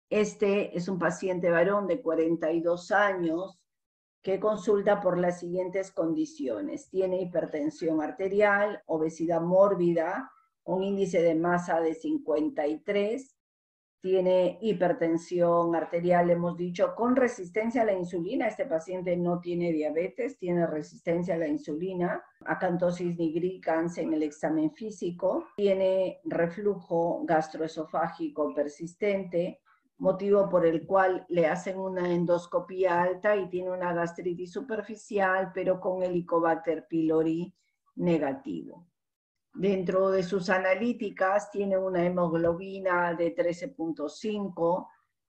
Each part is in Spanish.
Este es un paciente varón de 42 años que consulta por las siguientes condiciones. Tiene hipertensión arterial, obesidad mórbida, un índice de masa de 53, tiene hipertensión arterial, hemos dicho, con resistencia a la insulina. Este paciente no tiene diabetes, tiene resistencia a la insulina, acantosis nigricans en el examen físico, tiene reflujo gastroesofágico persistente, motivo por el cual le hacen una endoscopía alta y tiene una gastritis superficial, pero con Helicobacter pylori negativo. Dentro de sus analíticas tiene una hemoglobina de 13.5,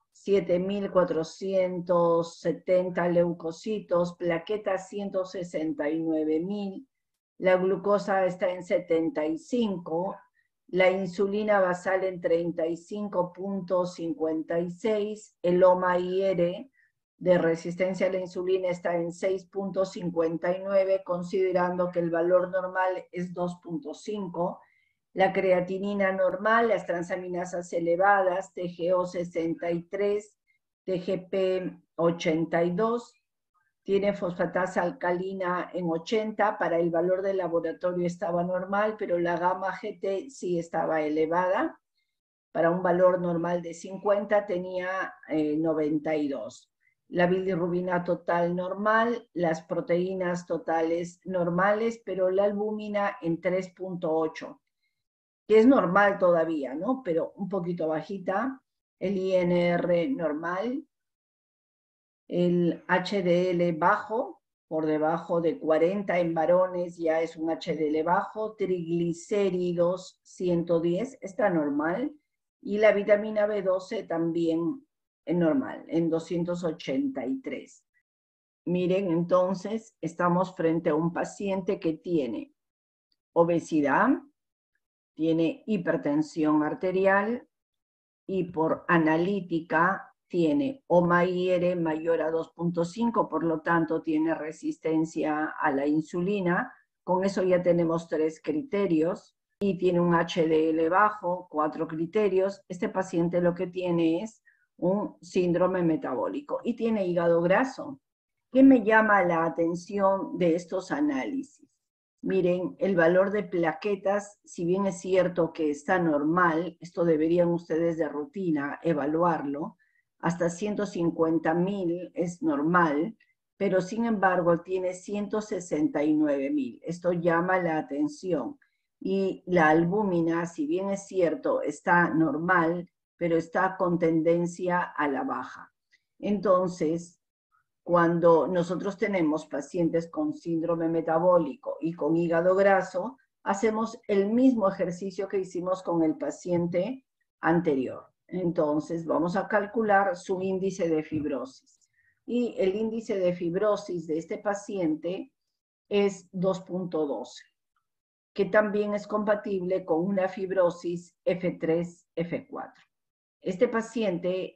7.470 leucocitos, plaquetas 169.000, la glucosa está en 75, la insulina basal en 35.56, el OMA-IR de resistencia a la insulina está en 6.59, considerando que el valor normal es 2.5. La creatinina normal, las transaminasas elevadas, TGO 63, TGP 82, tiene fosfatasa alcalina en 80, para el valor del laboratorio estaba normal, pero la gamma GT sí estaba elevada. Para un valor normal de 50 tenía 92. La bilirrubina total normal, las proteínas totales normales, pero la albúmina en 3.8, que es normal todavía, ¿no? Pero un poquito bajita. El INR normal, el HDL bajo, por debajo de 40 en varones ya es un HDL bajo, triglicéridos 110, está normal, y la vitamina B12 también es normal, en 283. Miren, entonces, estamos frente a un paciente que tiene obesidad, tiene hipertensión arterial y por analítica tiene OMA-IR mayor a 2.5, por lo tanto tiene resistencia a la insulina. Con eso ya tenemos 3 criterios. Y tiene un HDL bajo, 4 criterios. Este paciente lo que tiene es un síndrome metabólico y tiene hígado graso. ¿Qué me llama la atención de estos análisis? Miren, el valor de plaquetas, si bien es cierto que está normal, esto deberían ustedes de rutina evaluarlo, hasta 150.000 es normal, pero sin embargo tiene 169.000. Esto llama la atención. Y la albúmina, si bien es cierto, está normal, pero está con tendencia a la baja. Entonces, cuando nosotros tenemos pacientes con síndrome metabólico y con hígado graso, hacemos el mismo ejercicio que hicimos con el paciente anterior. Entonces, vamos a calcular su índice de fibrosis. Y el índice de fibrosis de este paciente es 2.12, que también es compatible con una fibrosis F3, F4. Este paciente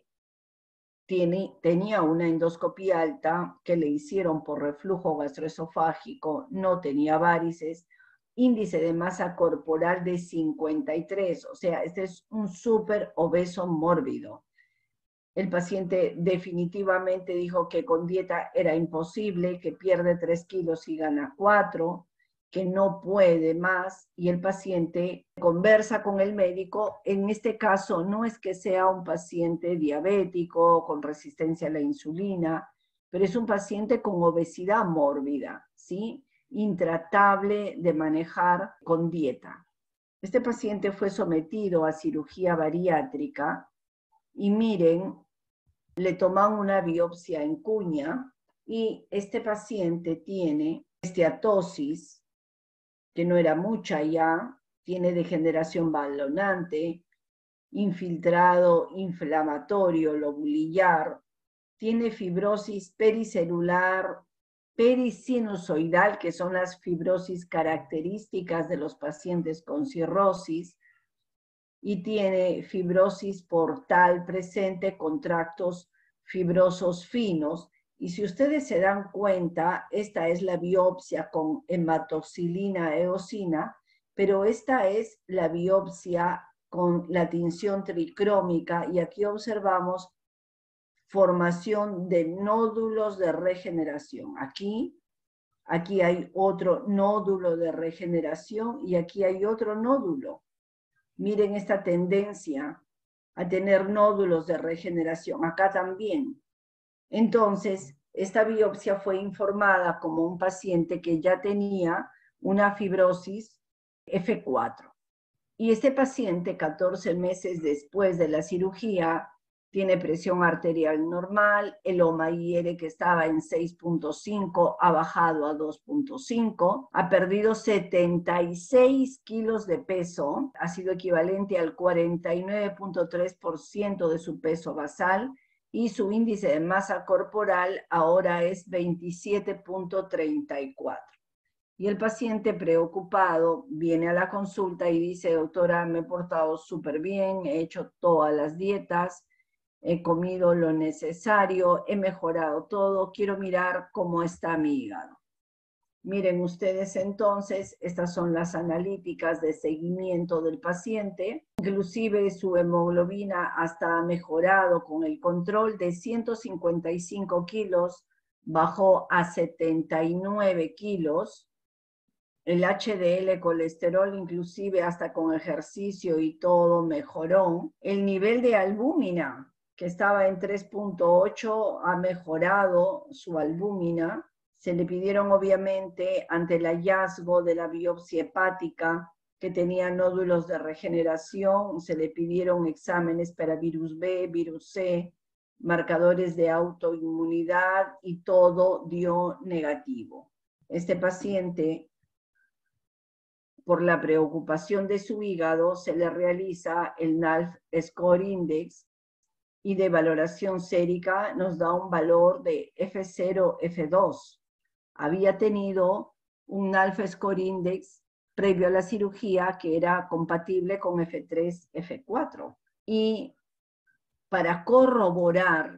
tenía una endoscopía alta que le hicieron por reflujo gastroesofágico, no tenía varices, índice de masa corporal de 53, o sea, este es un súper obeso mórbido. El paciente definitivamente dijo que con dieta era imposible, que pierde 3 kilos y gana 4, que no puede más, y el paciente conversa con el médico. En este caso no es que sea un paciente diabético con resistencia a la insulina, pero es un paciente con obesidad mórbida, ¿sí? Intratable de manejar con dieta. Este paciente fue sometido a cirugía bariátrica y miren, le toman una biopsia en cuña y este paciente tiene esteatosis, que no era mucha ya, tiene degeneración balonante, infiltrado inflamatorio lobulillar, tiene fibrosis pericelular, perisinusoidal, que son las fibrosis características de los pacientes con cirrosis, y tiene fibrosis portal presente con tractos fibrosos finos. Y si ustedes se dan cuenta, esta es la biopsia con hematoxilina eosina, pero esta es la biopsia con la tinción tricrómica y aquí observamos formación de nódulos de regeneración. Aquí hay otro nódulo de regeneración y aquí hay otro nódulo. Miren esta tendencia a tener nódulos de regeneración. Acá también. Entonces, esta biopsia fue informada como un paciente que ya tenía una fibrosis F4. Y este paciente, 14 meses después de la cirugía, tiene presión arterial normal, el OMA-IR que estaba en 6.5 ha bajado a 2.5, ha perdido 76 kilos de peso, ha sido equivalente al 49.3% de su peso basal y su índice de masa corporal ahora es 27.34. Y el paciente preocupado viene a la consulta y dice, doctora, me he portado súper bien, he hecho todas las dietas, he comido lo necesario, he mejorado todo, quiero mirar cómo está mi hígado. Miren ustedes entonces, estas son las analíticas de seguimiento del paciente, inclusive su hemoglobina hasta ha mejorado con el control de 155 kilos, bajó a 79 kilos, el HDL colesterol inclusive hasta con ejercicio y todo mejoró. El nivel de albúmina, que estaba en 3.8, ha mejorado su albúmina. Se le pidieron obviamente ante el hallazgo de la biopsia hepática que tenía nódulos de regeneración, se le pidieron exámenes para virus B, virus C, marcadores de autoinmunidad y todo dio negativo. Este paciente, por la preocupación de su hígado, se le realiza el NALF Score Index y de valoración sérica nos da un valor de F0, F2. Había tenido un NALF Score Index previo a la cirugía que era compatible con F3, F4. Y para corroborar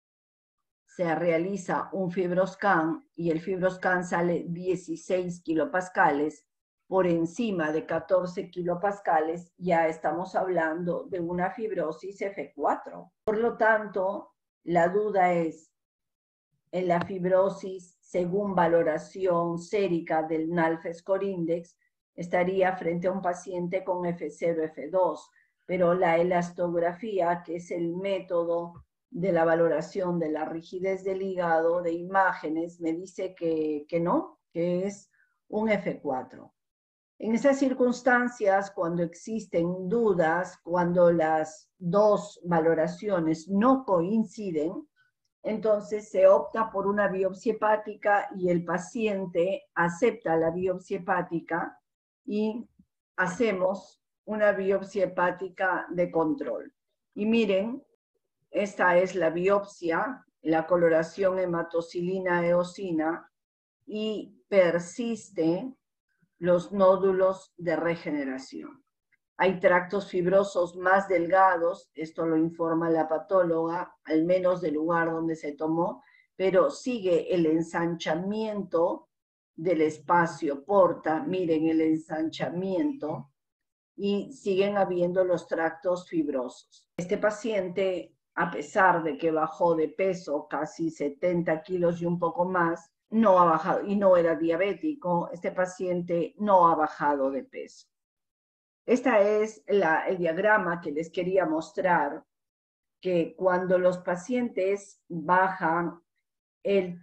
se realiza un FibroScan y el FibroScan sale 16 kilopascales. Por encima de 14 kilopascales, ya estamos hablando de una fibrosis F4. Por lo tanto, la duda es, en la fibrosis, según valoración sérica del NALF Score Index, estaría frente a un paciente con F0, F2, pero la elastografía, que es el método de la valoración de la rigidez del hígado de imágenes, me dice que no, que es un F4. En esas circunstancias, cuando existen dudas, cuando las dos valoraciones no coinciden, entonces se opta por una biopsia hepática y el paciente acepta la biopsia hepática y hacemos una biopsia hepática de control. Y miren, esta es la biopsia, la coloración hematocilina-eosina y persiste los nódulos de regeneración. Hay tractos fibrosos más delgados, esto lo informa la patóloga, al menos del lugar donde se tomó, pero sigue el ensanchamiento del espacio porta, miren el ensanchamiento, y siguen habiendo los tractos fibrosos. Este paciente, a pesar de que bajó de peso casi 70 kilos y un poco más, no ha bajado, y no era diabético, este paciente no ha bajado de peso. Este es el diagrama que les quería mostrar, que cuando los pacientes bajan el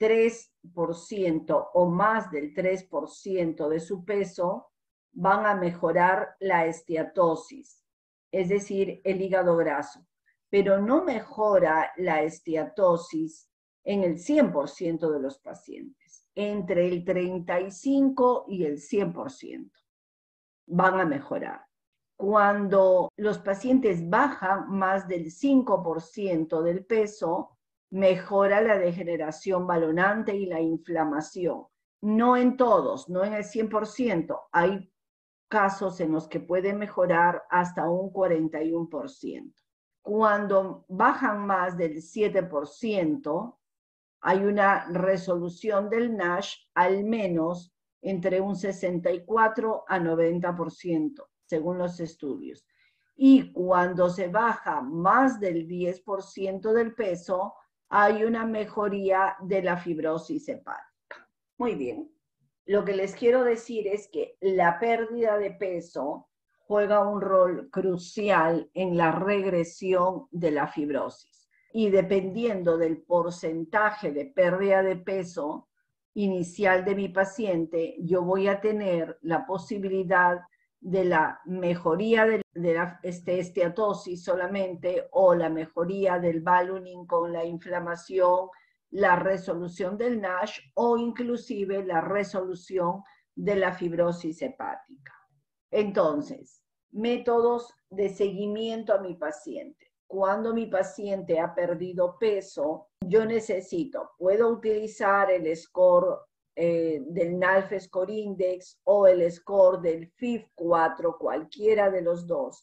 3% o más del 3% de su peso, van a mejorar la esteatosis, es decir, el hígado graso, pero no mejora la esteatosis en el 100% de los pacientes, entre el 35 y el 100% van a mejorar. Cuando los pacientes bajan más del 5% del peso, mejora la degeneración balonante y la inflamación. No en todos, no en el 100%. Hay casos en los que puede mejorar hasta un 41%. Cuando bajan más del 7%, hay una resolución del NASH al menos entre un 64 a 90%, según los estudios. Y cuando se baja más del 10% del peso, hay una mejoría de la fibrosis hepática. Muy bien. Lo que les quiero decir es que la pérdida de peso juega un rol crucial en la regresión de la fibrosis. Y dependiendo del porcentaje de pérdida de peso inicial de mi paciente, yo voy a tener la posibilidad de la mejoría de la esteatosis solamente o la mejoría del ballooning con la inflamación, la resolución del NASH o inclusive la resolución de la fibrosis hepática. Entonces, métodos de seguimiento a mi paciente. Cuando mi paciente ha perdido peso, yo puedo utilizar el score del NALF Score Index o el score del FIF4, cualquiera de los dos,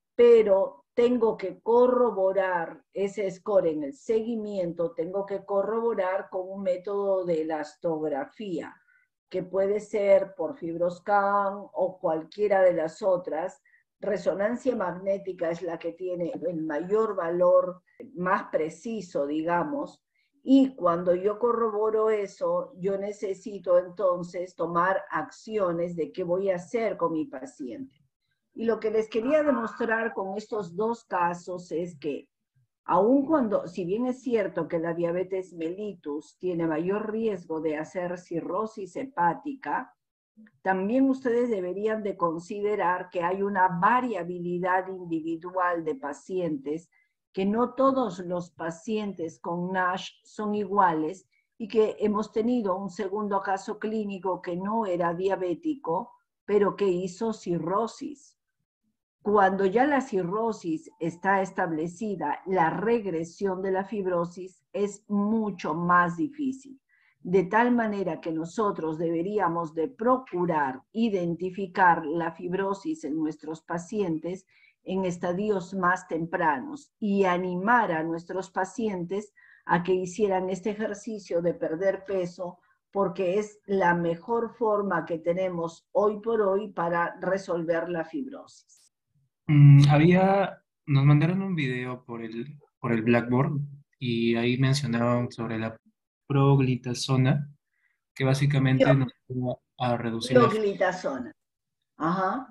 pero tengo que corroborar ese score en el seguimiento, tengo que corroborar con un método de elastografía, que puede ser por FibroScan o cualquiera de las otras. Resonancia magnética es la que tiene el mayor valor, más preciso, digamos, y cuando yo corroboro eso, yo necesito entonces tomar acciones de qué voy a hacer con mi paciente. Y lo que les quería demostrar con estos dos casos es que aun cuando, si bien es cierto que la diabetes mellitus tiene mayor riesgo de hacer cirrosis hepática, también ustedes deberían de considerar que hay una variabilidad individual de pacientes, que no todos los pacientes con NASH son iguales y que hemos tenido un segundo caso clínico que no era diabético, pero que hizo cirrosis. Cuando ya la cirrosis está establecida, la regresión de la fibrosis es mucho más difícil. De tal manera que nosotros deberíamos de procurar identificar la fibrosis en nuestros pacientes en estadios más tempranos y animar a nuestros pacientes a que hicieran este ejercicio de perder peso, porque es la mejor forma que tenemos hoy por hoy para resolver la fibrosis. Nos mandaron un video por el Blackboard y ahí mencionaban sobre la proglitazona, que básicamente nos ayuda a reducir la... Pioglitazona. Ajá.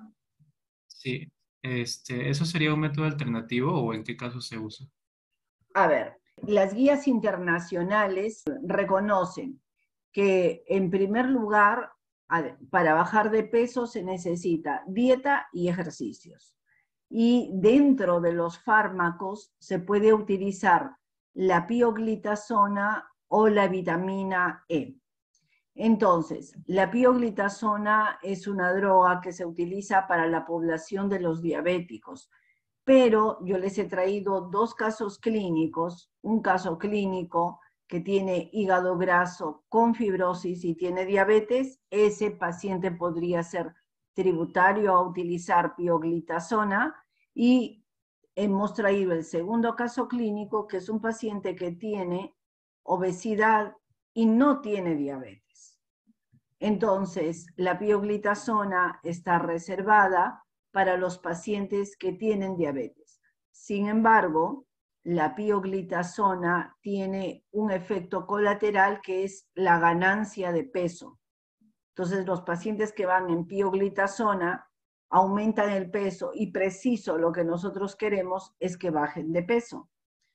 Sí, ¿eso sería un método alternativo o en qué caso se usa? A ver, las guías internacionales reconocen que en primer lugar, para bajar de peso se necesita dieta y ejercicios. Y dentro de los fármacos se puede utilizar la pioglitazona o la vitamina E. Entonces, la pioglitazona es una droga que se utiliza para la población de los diabéticos, pero yo les he traído dos casos clínicos, un caso clínico que tiene hígado graso con fibrosis y tiene diabetes. Ese paciente podría ser tributario a utilizar pioglitazona, y hemos traído el segundo caso clínico, que es un paciente que tiene obesidad y no tiene diabetes. Entonces, la pioglitazona está reservada para los pacientes que tienen diabetes. Sin embargo, la pioglitazona tiene un efecto colateral que es la ganancia de peso. Entonces, los pacientes que van en pioglitazona aumentan el peso y preciso lo que nosotros queremos es que bajen de peso.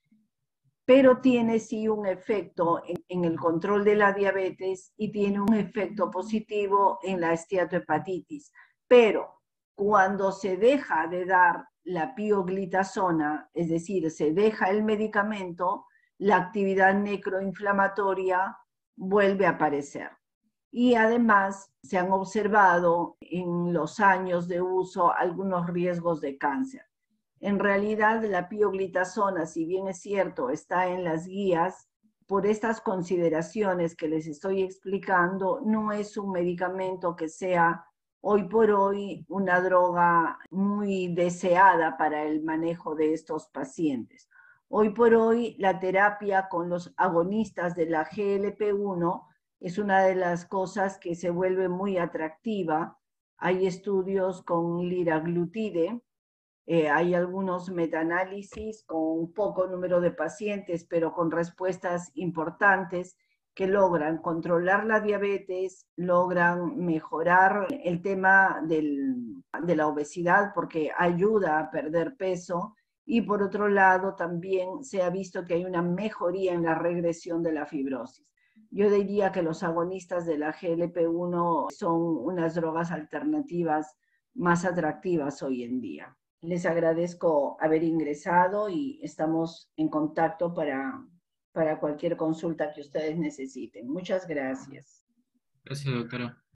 Pero tiene sí un efecto en el control de la diabetes y tiene un efecto positivo en la esteatohepatitis. Pero cuando se deja de dar la pioglitazona, es decir, se deja el medicamento, la actividad necroinflamatoria vuelve a aparecer. Y además se han observado en los años de uso algunos riesgos de cáncer. En realidad, la pioglitazona, si bien es cierto, está en las guías, por estas consideraciones que les estoy explicando, no es un medicamento que sea hoy por hoy una droga muy deseada para el manejo de estos pacientes. Hoy por hoy, la terapia con los agonistas de la GLP-1 es una de las cosas que se vuelve muy atractiva. Hay estudios con liraglutide Hay algunos metaanálisis con un poco número de pacientes, pero con respuestas importantes que logran controlar la diabetes, logran mejorar el tema de la obesidad porque ayuda a perder peso y por otro lado también se ha visto que hay una mejoría en la regresión de la fibrosis. Yo diría que los agonistas de la GLP-1 son unas drogas alternativas más atractivas hoy en día. Les agradezco haber ingresado y estamos en contacto para cualquier consulta que ustedes necesiten. Muchas gracias. Gracias, doctora.